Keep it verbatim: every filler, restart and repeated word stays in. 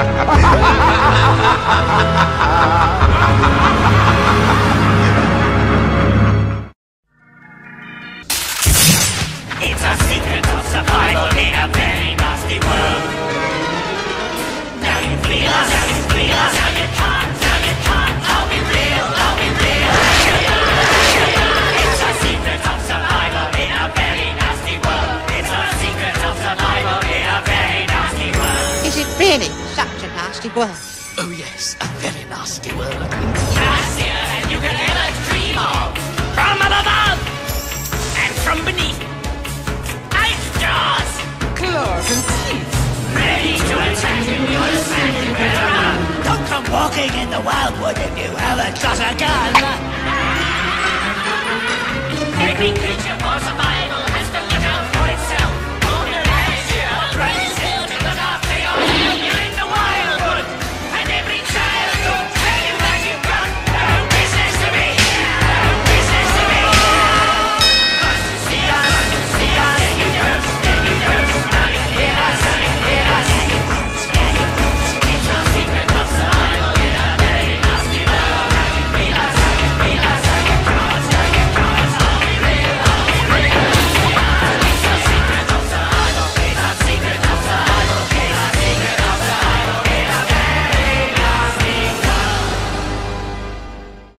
It's a secret of survival in a very nasty world. Now you feel us, now you feel us, now you can't, now you can't. I'll be real, I'll be real. It's a secret of survival in a very nasty world. It's a secret of survival in a very nasty world. Is it really such a nasty world? Oh yes, a very nasty world. Nastier than you could ever dream of. From up above and from beneath. Ice jaws, Claws and teeth. ready to attack if you understand it better not. Don't come walking in the wildwood if you haven't got a gun. Every creature for survival.